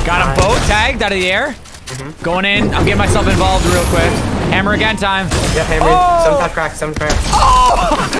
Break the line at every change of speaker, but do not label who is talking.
Got a boat tagged out of the air. Going in. I'm getting myself involved real quick. Hammer again time.
Yeah, hammer.
Oh!
Some top crack, some crack.
Oh!